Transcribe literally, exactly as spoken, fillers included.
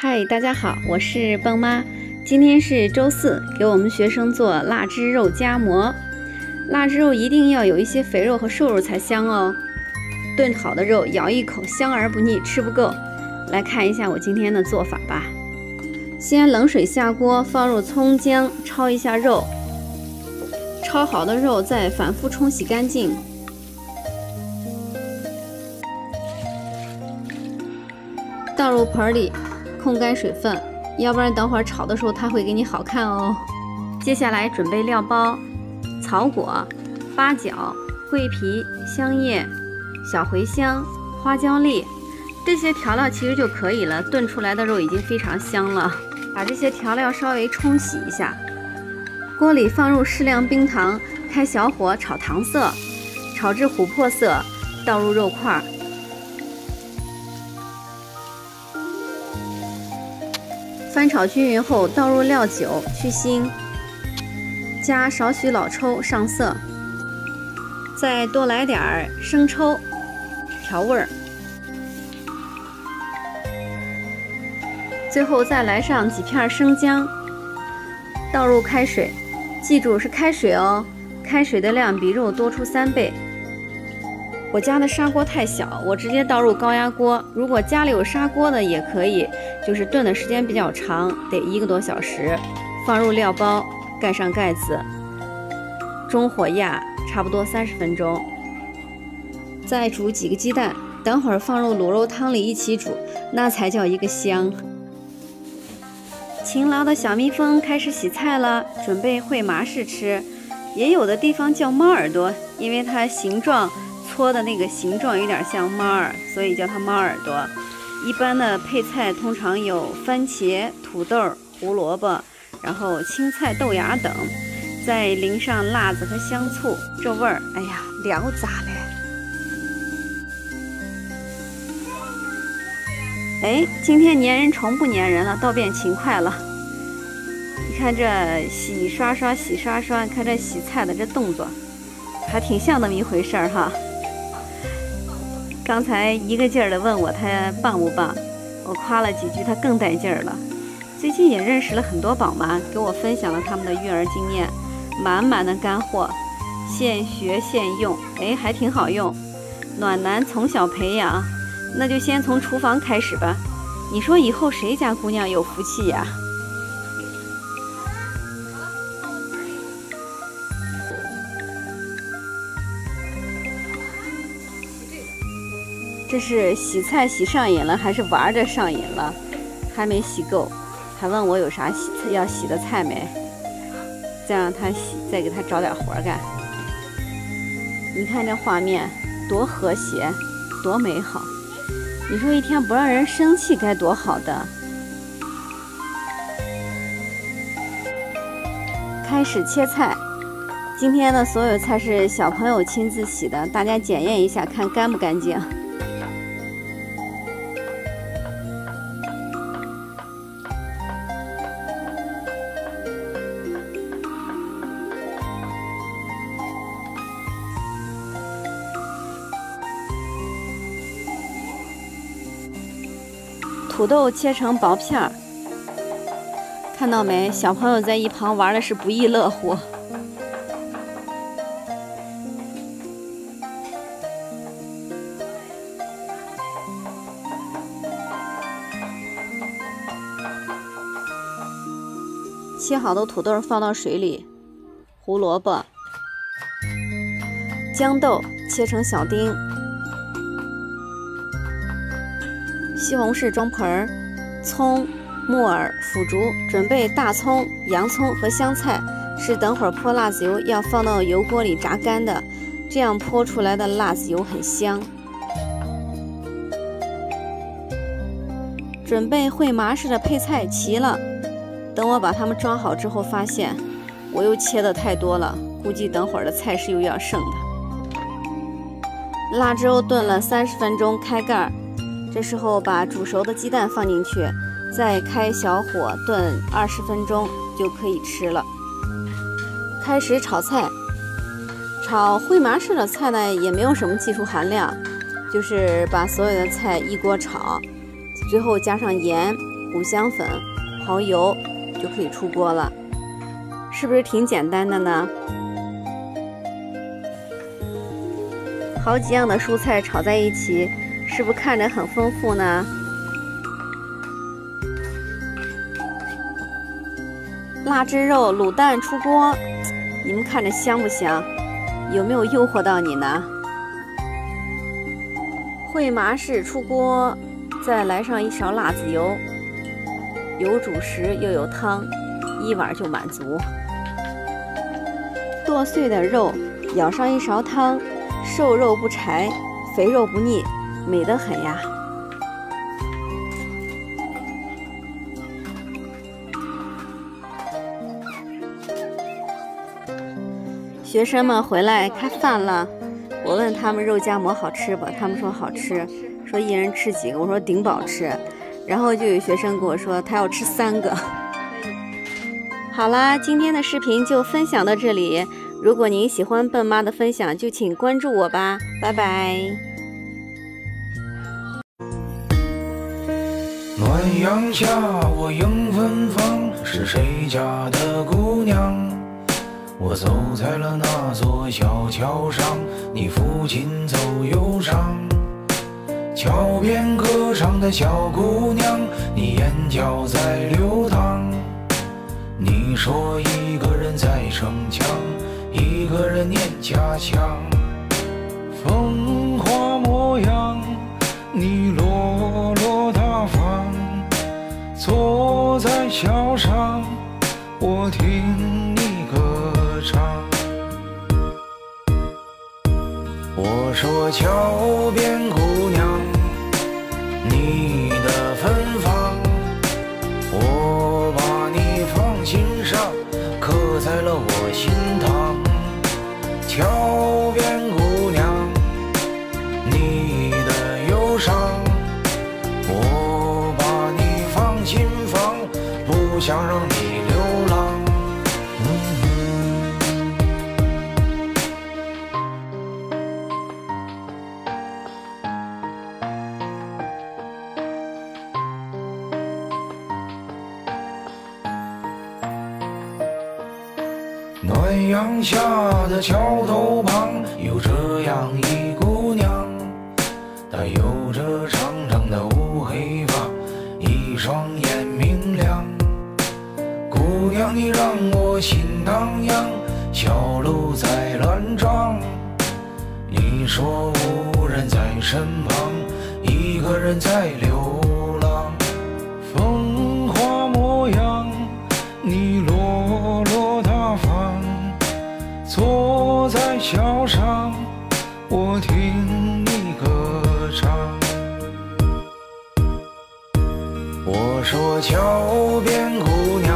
嗨，大家好，我是蹦妈。今天是周四，给我们学生做腊汁肉夹馍。腊汁肉一定要有一些肥肉和瘦肉才香哦。炖好的肉咬一口，香而不腻，吃不够。来看一下我今天的做法吧。先冷水下锅，放入葱姜，焯一下肉。焯好的肉再反复冲洗干净。倒入盆里，控干水分，要不然等会儿炒的时候它会给你好看哦。接下来准备料包：草果、八角、桂皮、香叶、小茴香、花椒粒，这些调料其实就可以了。炖出来的肉已经非常香了。把这些调料稍微冲洗一下，锅里放入适量冰糖，开小火炒糖色，炒至琥珀色，倒入肉块。翻炒均匀后，倒入料酒去腥，加少许老抽上色，再多来点儿生抽调味儿，最后再来上几片生姜，倒入开水，记住是开水哦，开水的量比肉多出三倍。我家的砂锅太小，我直接倒入高压锅。如果家里有砂锅的也可以，就是炖的时间比较长，得一个多小时。放入料包，盖上盖子，中火压，差不多三十分钟。再煮几个鸡蛋，等会儿放入卤肉汤里一起煮，那才叫一个香。勤劳的小蜜蜂开始洗菜了，准备烩麻式吃。也有的地方叫猫耳朵，因为它形状搓的那个形状有点像猫耳，所以叫它猫耳朵。一般的配菜通常有番茄、土豆、胡萝卜，然后青菜、豆芽等，再淋上辣子和香醋，这味儿，哎呀，了咋嘞！哎，今天粘人虫不粘人了，倒变勤快了。你看这洗刷刷，洗刷刷，看这洗菜的这动作，还挺像那么一回事儿哈。刚才一个劲儿的问我他棒不棒，我夸了几句，他更带劲儿了。最近也认识了很多宝妈，给我分享了他们的育儿经验，满满的干货，现学现用，哎，还挺好用。暖男从小培养，那就先从厨房开始吧。你说以后谁家姑娘有福气呀？这是洗菜洗上瘾了，还是玩着上瘾了？还没洗够，还问我有啥洗要洗的菜没？再让他洗，再给他找点活干。你看这画面多和谐，多美好！你说一天不让人生气该多好的！开始切菜。今天的所有菜是小朋友亲自洗的，大家检验一下，看干不干净。土豆切成薄片儿，看到没？小朋友在一旁玩的是不亦乐乎。切好的土豆放到水里，胡萝卜、豇豆切成小丁。西红柿装盆儿，葱、木耳、腐竹，准备大葱、洋葱和香菜，是等会儿泼辣子油要放到油锅里炸干的，这样泼出来的辣子油很香。准备烩麻式的配菜齐了，等我把它们装好之后，发现我又切的太多了，估计等会儿的菜是又要剩的。腊汁肉炖了三十分钟，开盖。这时候把煮熟的鸡蛋放进去，再开小火炖二十分钟就可以吃了。开始炒菜，炒烩麻式的菜呢也没有什么技术含量，就是把所有的菜一锅炒，最后加上盐， 五香粉、蚝油就可以出锅了，是不是挺简单的呢？好几样的蔬菜炒在一起，是不是看着很丰富呢？腊汁肉、卤蛋出锅，你们看着香不香？有没有诱惑到你呢？烩麻式出锅，再来上一勺辣子油，有主食又有汤，一碗就满足。剁碎的肉，舀上一勺汤，瘦肉不柴，肥肉不腻，美得很呀。学生们回来开饭了，我问他们肉夹馍好吃不？他们说好吃，说一人吃几个？我说顶饱吃。然后就有学生跟我说他要吃三个。好啦，今天的视频就分享到这里。如果您喜欢笨妈的分享，就请关注我吧，拜拜。 暖阳下，我迎芬芳，是谁家的姑娘？我走在了那座小桥上，你抚琴奏忧伤。桥边歌唱的小姑娘，你眼角在流淌。你说一个人在逞强，一个人念家乡。风华模样，你落落大方，坐在桥上，我听你歌唱。我说桥边姑娘，你的芬芳，我把你放心上，刻在了我心膛。桥边姑娘，你的忧伤，我把你放心房，不想让你流浪。暖阳下的桥头旁，有这样一姑娘，她有着长长的乌黑发，一双眼明亮。姑娘你让我心荡漾，小鹿在乱撞。你说无人在身旁，一个人在流浪。风华模样，你落落大方，坐在桥上，我听你歌唱。我说桥边姑娘，